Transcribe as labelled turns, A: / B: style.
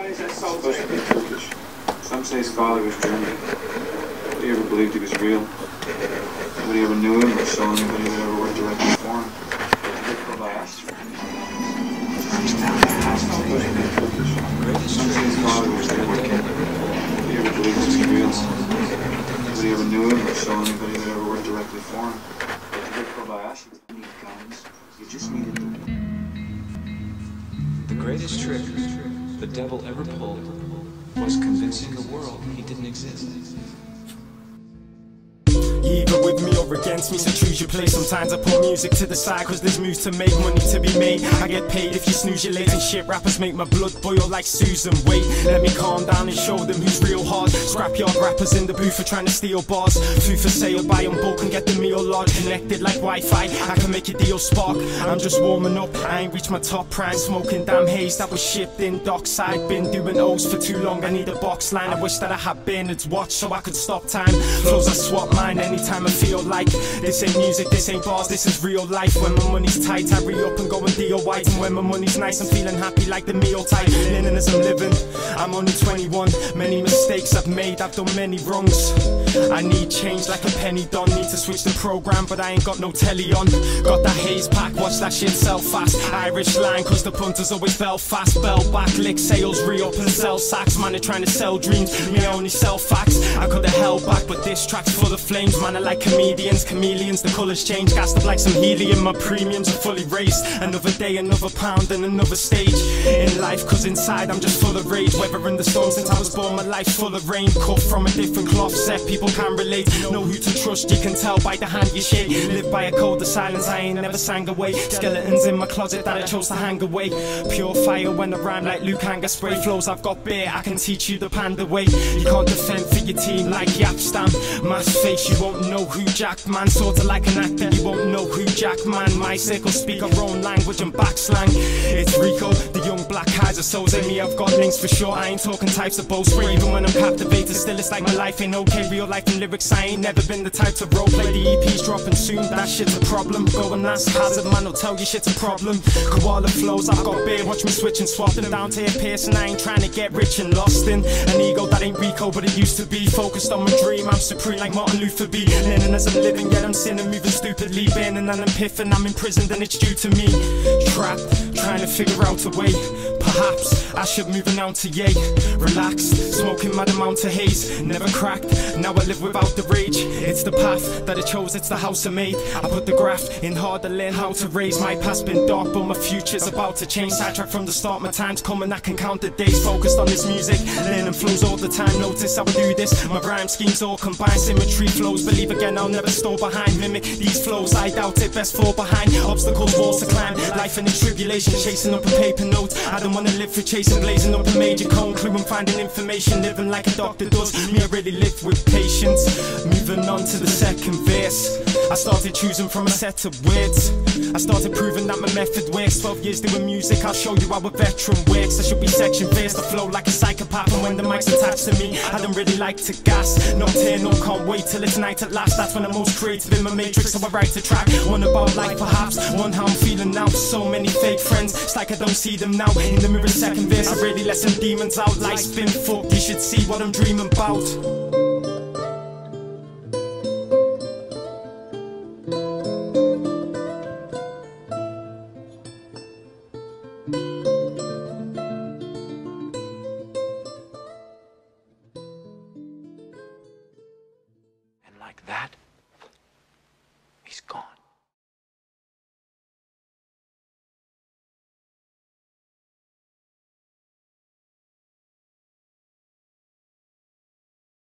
A: supposed to be Turkish. Some say his father was German. Nobody ever believed he was real. Nobody ever knew him or saw anybody that ever worked directly for him. Rico by accident. Some say his father was German. Nobody ever believed he was real. Nobody ever knew him or saw anybody that ever worked directly for him. Rico by accident. You need guns. You just needed to.
B: The greatest trick the devil ever pulled was convincing the world he didn't exist.
C: Either with me or against me, so choose your place. Sometimes I put music to the side cause there's moves to make, money to be made. I get paid if you snooze, you're late and shit. Rappers make my blood boil like Susan. Wait, let me calm down and show them who's real hard. Scrapyard rappers in the booth for trying to steal bars. Food for sale, buy on bulk and get the meal large. Connected like Wi-Fi, I can make your deal spark. I'm just warming up, I ain't reached my top prime. Smoking damn haze that was shipped in dockside. Been doing O's for too long, I need a box line. I wish that I had Bernard's watch so I could stop time. Flows I swap mine anytime I feel like. This ain't music, this ain't bars, this is real life. When my money's tight, I re-up and go and deal white. And when my money's nice, I'm feeling happy like the meal type. Linen as I'm living, I'm only 21. Many mistakes I've made, I've done many wrongs. I need change like a penny done. Need to switch the program, but I ain't got no telly on. Got that haze pack, watch that shit sell fast. Irish line, cause the punters always Belfast. Bell back, lick sales, re-up and sell sacks. Man, they're trying to sell dreams, me I only sell facts. I could've held back, but this track's full of flames. Man, I like comedians, chameleons, the colours change. Gassed up like some helium, my premiums are fully raised. Another day, another pound and another stage in life, cause inside I'm just full of rage. Weathering the storm since I was born, my life's full of rain. Cut from a different cloth set, people can relate. Know who to trust, you can tell by the hand you shake. Live by a code of silence, I ain't never sang away. Skeletons in my closet that I chose to hang away. Pure fire when I rhyme like Luke Hanger. Spray flows I've got beer, I can teach you the panda way. You can't defend for your team like Yapstam. Mass face, you won't know who Jack man. Sorta like an actor, you won't know who Jack man. My circle speak our own language and back slang. It's Rico, the young black Kaiser. So's in me, I've got links for sure. I ain't talking types of both. Even when I'm captivated, still it's like my life ain't okay. Real life and lyrics, I ain't never been the type to roleplay. The EP's dropping soon, that shit's a problem. Go and ask Hazard, man, I'll tell you shit's a problem. Koala flows, I've got beer, watch me switch and swap them down to a Pearson. I ain't trying to get rich and lost in an ego that ain't Rico, but it used to be. Focused on my dream, I'm supreme like Martin Luther B. Learning as I'm living, yet I'm sinning, moving stupidly. Burning and I'm piffing, I'm imprisoned and it's due to me. Trapped, trying to figure out a way. Perhaps I should move an ounce to yay. Relax, smoking mad amount of haze. Never cracked, now I live without the rage. It's the path that I chose, it's the house I made. I put the graft in hard to learn how to raise. My past been dark, but my future's about to change. Sidetrack from the start, my time's coming, I can count the days. Focused on this music, learning flows all the time. Notice how I do this, my rhyme schemes all combined. Symmetry flows, believe again, I'll never store behind. Mimic these flows, I doubt it, best fall behind. Obstacles, walls to climb, life and its tribulation. Chasing up a paper note, I don't wanna live for chasing. Blazing up a major cone, clue and finding information. Living like a doctor does, me I really live with patience. Moving on to the second verse, I started choosing from a set of words. I started proving that my method works. 12 years doing music, I'll show you how a veteran works. I should be section first, I flow like a psychopath. And when the mic's attached to me, I don't really like to gas. Nocturnal, can't wait till it's night at last. That's when I'm most creative in my matrix, so I write a track. One about life perhaps, one how I'm feeling now. So many fake friends, it's like I don't see them now. In the mirror second verse, I really let some demons out. Life's been fucked, you should see what I'm dreaming about.
B: And like that,